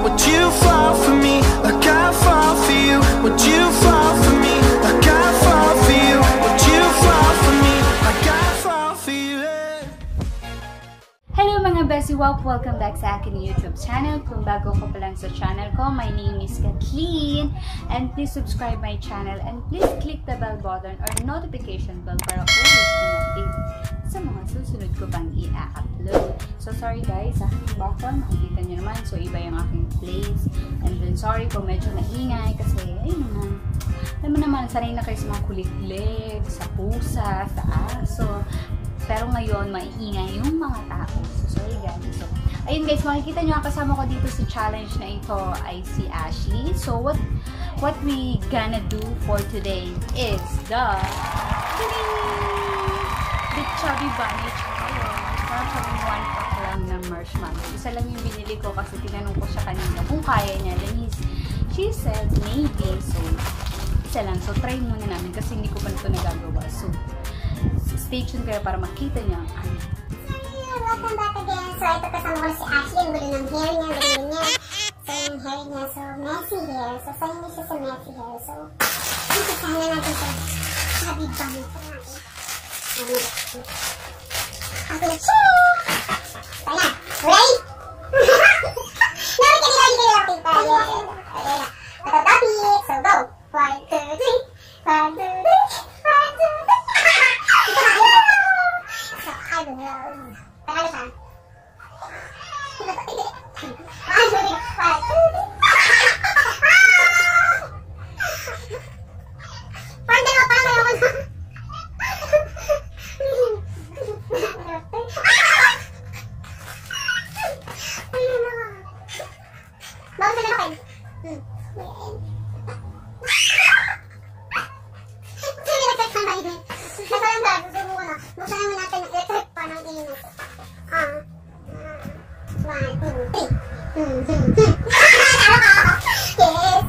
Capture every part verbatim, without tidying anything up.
Would you fall for me like I fall for you? Would you fall for me like I fall for you? Would you fall for me like I fall for you? Hello mga Bessie Wap! Welcome back sa akin YouTube channel. Kung bago ko pa lang sa channel ko, my name is Kathleen. And please subscribe my channel and please click the bell button or notification bell para always connected sa mga susunod ko pang i-upload. So sorry guys, sa aking background, makikita nyo naman. So iba yung aking place. And then sorry kung medyo maingay kasi ayun naman. Alam mo naman, sanay na kayo sa mga kulit-lit, sa pusa, sa aso. Pero ngayon, maiingay yung mga tao. So, sorry guys. So, ayun guys, makikita nyo ang kasama ko dito sa challenge na ito ay si Ashley. So, what what we gonna do for today is the the Chubby Bunny challenge. Parang kami one pack lang ng marshmallow. Isa lang yung binili ko kasi tinanong ko siya kanina kung kaya niya. Then he's, she said maybe. So, isa lang. So, try muna namin kasi hindi ko pa ito nagagawa. So, stay tuned kayo para makita niyo ang ano. Welcome back again. So, ito kasama ko si Ashley. Ang gulo ng hair niya, ganyan niya. So, yung hair niya, so, messy hair. So, sanay niya siya sa messy hair. So, isisahan na natin sa Chubby Bunny. Ang gulo siya! So, yan. Ready? Namin ka nila, hindi kayo natin pa. Ayan. Ito topic. So, go. One, two, three. One, two, three. One, two, three. Tagal siya. Parang dalawa, parang dalawa na. Bago sila kayo. Hmm. Sige, nag-check na ba yun? Nasa lang ba? Susubo ko na. Buksan naman natin ang electric pa ng init. Ah. One, two, three. Hmm, hmm, hmm. Yes.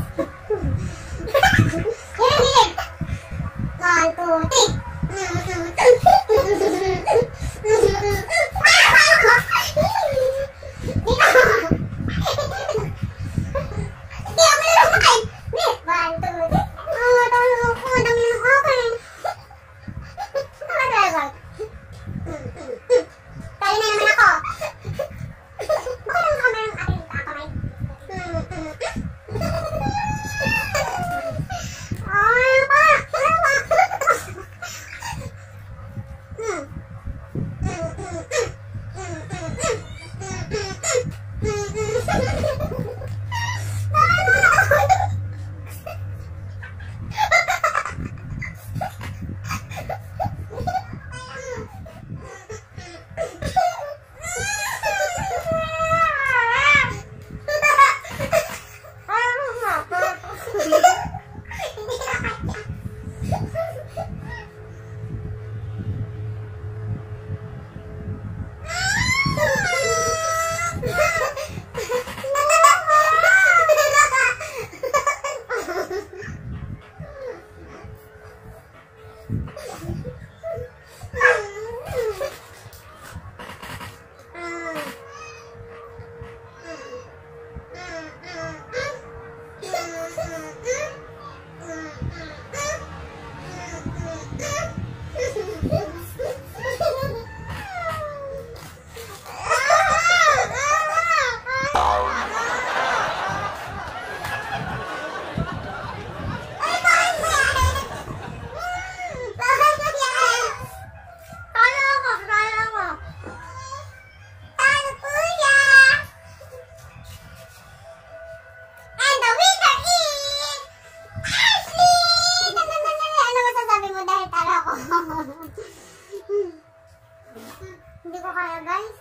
Yan, yan. One, two, three. Hmm, hmm, hmm. Hindi ko kaya guys.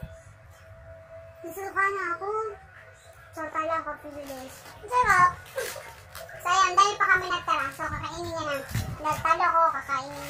Nasuka na ako. So tala ako pilis. Sarap. So ayan, dahil pa kami nagtara. So kakainin niya na. Nagtalo ko, kakainin